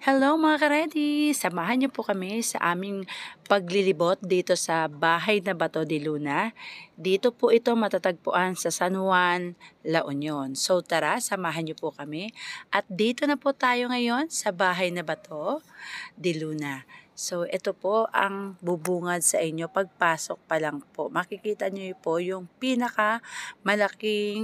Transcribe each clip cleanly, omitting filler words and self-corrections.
Hello mga ka-ready! Samahan niyo po kami sa aming paglilibot dito sa Bahay na Bato de Luna. Dito po ito matatagpuan sa San Juan, La Union. So tara, samahan niyo po kami. At dito na po tayo ngayon sa Bahay na Bato de Luna. So ito po ang bubungad sa inyo pagpasok pa lang po. Makikita niyo po yung pinaka malaking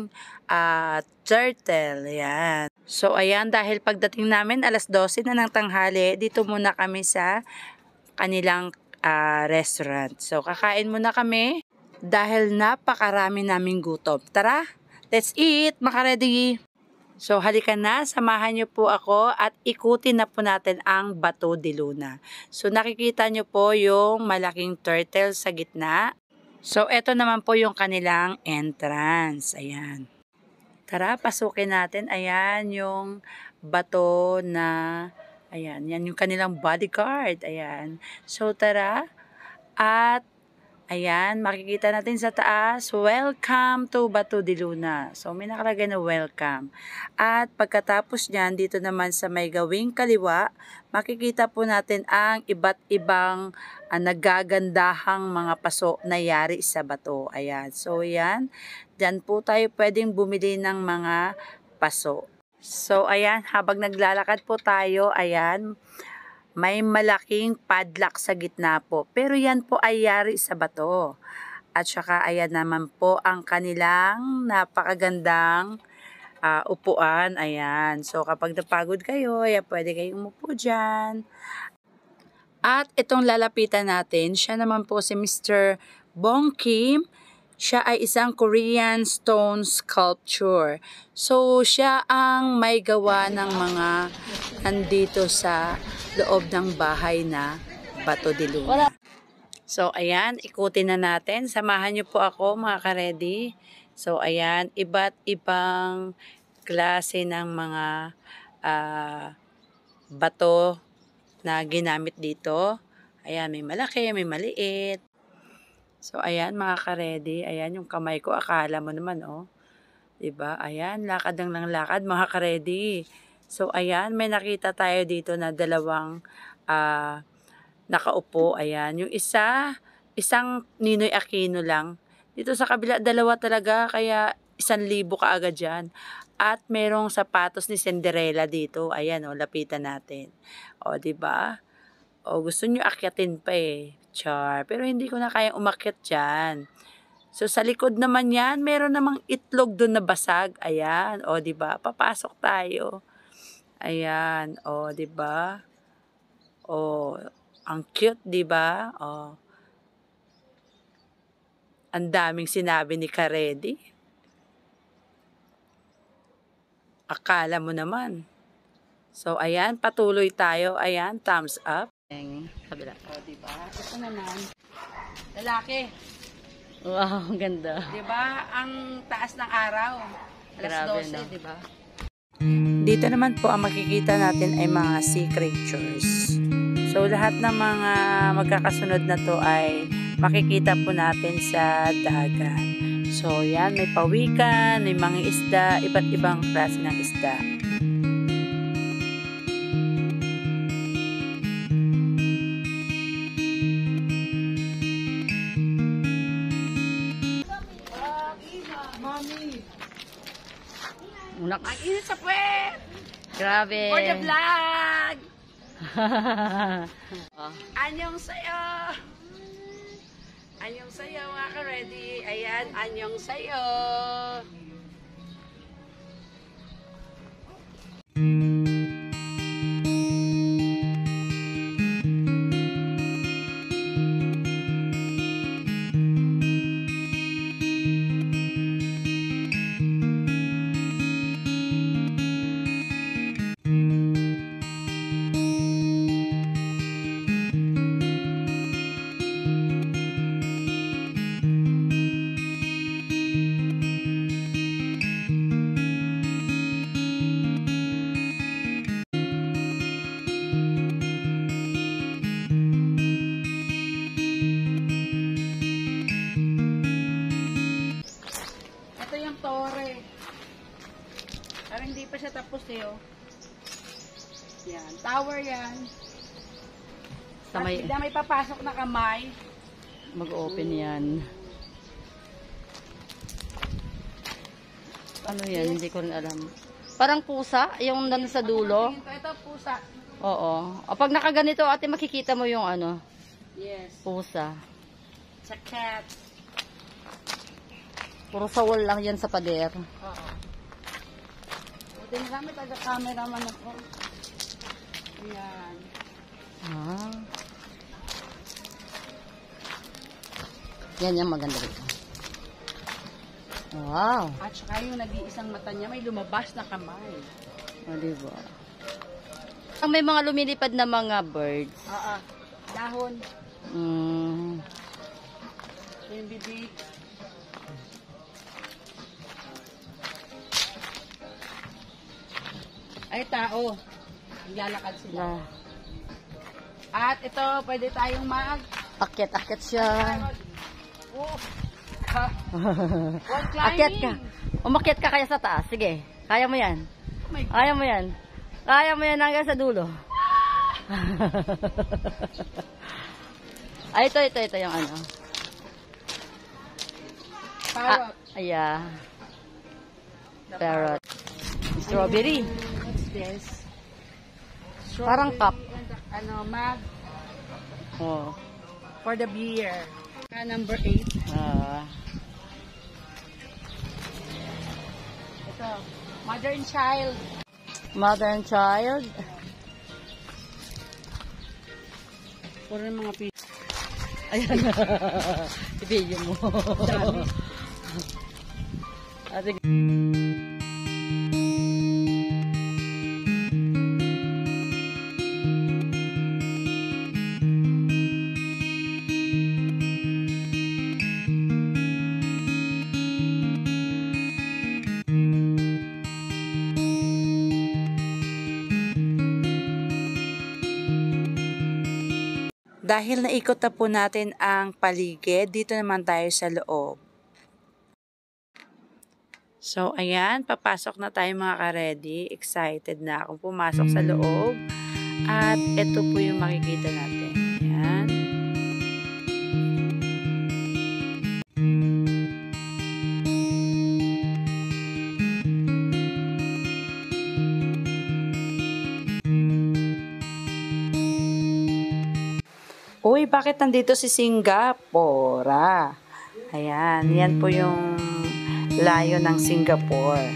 turtle. Yan. So ayan, dahil pagdating namin alas 12 na ng tanghali, dito muna kami sa kanilang restaurant. So kakain muna kami dahil napakarami naming gutom. Tara, let's eat, maka-ready! So halika na, samahan niyo po ako at ikutin na po natin ang Bato de Luna. So nakikita niyo po yung malaking turtle sa gitna. So eto naman po yung kanilang entrance. Ayan. Tara, pasukin natin. Ayan yung bato na, ayan, yan yung kanilang bodyguard. Ayan. So tara, at ayan, makikita natin sa taas, welcome to Bato de Luna. So may nakalagay na welcome. At pagkatapos nyan, dito naman sa may gawing kaliwa, makikita po natin ang iba't ibang nagagandahang mga paso na yari sa bato. Ayan, so yan, dyan po tayo pwedeng bumili ng mga paso. So ayan, habang naglalakad po tayo, ayan, may malaking padlock sa gitna po. Pero yan po ay yari sa bato. At saka ayan naman po ang kanilang napakagandang upuan. Ayan. So kapag napagod kayo, ayan, pwede kayong umupo dyan. At itong lalapitan natin, siya naman po si Mr. Bong Kim. Siya ay isang Korean stone sculpture. So, siya ang may gawa ng mga nandito sa loob ng bahay na Bato de Luna. So, ayan, ikutin na natin. Samahan niyo po ako mga ka-ready. So, ayan, iba't ibang klase ng mga bato na ginamit dito. Ayan, may malaki, may maliit. So, ayan mga ka-ready, ayan yung kamay ko, akala mo naman, oh. Diba? Ayan, lakad ng lakad mga ka-ready. So, ayan, may nakita tayo dito na dalawang nakaupo. Ayan, yung isang Ninoy Aquino lang. Dito sa kabila, dalawa talaga, kaya 1,000 kaagad dyan. At merong sapatos ni Cinderella dito. Ayan, oh, lapitan natin. O, diba? O, gusto nyo akyatin pa eh. Char. Pero hindi ko na kayang umakyat dyan. So, sa likod naman yan, meron namang itlog doon na basag. Ayan. O, diba? Papasok tayo. Ayan. O, diba? O, ang cute, diba? O. Ang daming sinabi ni Karedi. Akala mo naman. So, ayan. Patuloy tayo. Ayan. Thumbs up. Kabila. O, diba? Ito naman. Lalaki. Wow, ang ganda. Diba? Ang taas ng araw. Grabe, Alas 12, no? diba? Dito naman po ang makikita natin ay mga sea creatures. So, lahat ng mga magkakasunod na to ay makikita po natin sa dagat. So, yan. May pawikan, may mga isda, iba't ibang klase ng isda. Unak. Ang init sa puwet! Grabe. For the vlog! Oh. Anyong sayo! Anyong sayo mga ka-ready. Ayan, anyong sayo! Pero hindi pa siya tapos eh, oh. Yan. Tower yan. Sa At may, bigla may papasok na kamay. mag-open yan. Ano yan? Hindi ko rin alam. Parang pusa, yung nandun sa dulo. Ito, pusa. Oo. O, pag nakaganito, ate, makikita mo yung ano, Yes. pusa. Sa cat. Puro sawol lang yan sa pader. Oo. Buti na kami, taga-cameraman ako. Ayan. Ah. Yan yung maganda rito. Wow. At saka yung nag-iisang mata niya, may lumabas na kamay. O, diba? Ang may mga lumilipad na mga birds. Oo. Dahon. Mm. Yung bibig. Ay, tao. Naglalakad sila. Na, At ito, pwede tayong akyat siya. Oh. Ha. Wall climbing. Akyat ka. Umakyat ka kaya sa taas. Sige. Kaya mo yan. Oh my God. Kaya mo yan. Kaya mo yan hanggang sa dulo. Ay, ito yung ano. Parrot. Ayan. The Parrot. Strawberry. What's this? Parang cup. And the, mag Oh. for the beer. Number 8. Ah. Ito. Modern child. Mother and child. Puro yung mga pizza. Ayan. I-video mo. Dami. Ate. Dahil naikot na po natin ang paligid, dito naman tayo sa loob. So, ayan, papasok na tayo mga ka-ready. Excited na akong pumasok sa loob. At ito po yung makikita natin. Ayan. Uy, bakit nandito si Singapore? Ayan, yan po yung layo ng Singapore.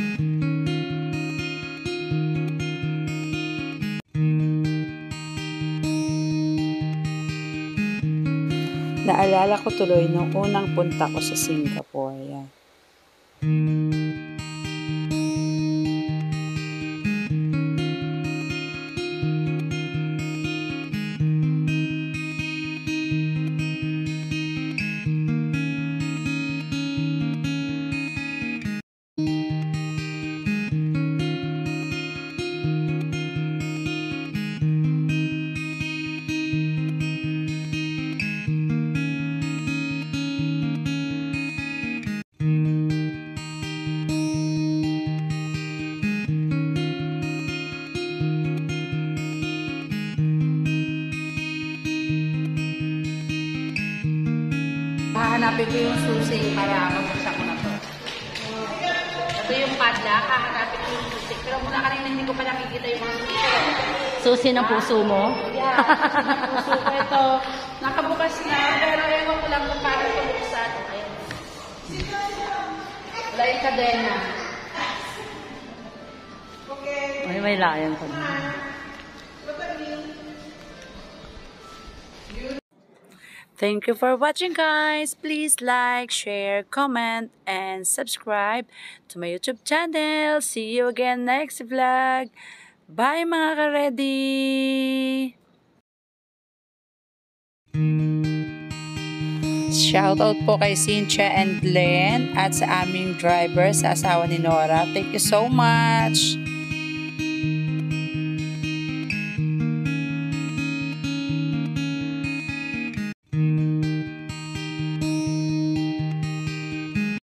Naalala ko tuloy nung unang punta ko sa Singapore. Yan. Hahanapin ko yung susi para magbuksan ko na to. Ito yung padlock, hahanapin ko yung susi. Pero muna kanina hindi ko pa nakikita yung mga susi. Susi ng puso mo. Yeah, susi ng puso ko. Ito, nakabukas na, pero ewan ko lang kung paano ito buksan. Ayun. Wala yung kadena. May layan pa. Thank you for watching, guys. Please like, share, comment, and subscribe to my YouTube channel. See you again next vlog. Bye mga ka-ready! Shoutout po kay Cynthia and Glenn at sa aming driver, sa asawa ni Nora. Thank you so much!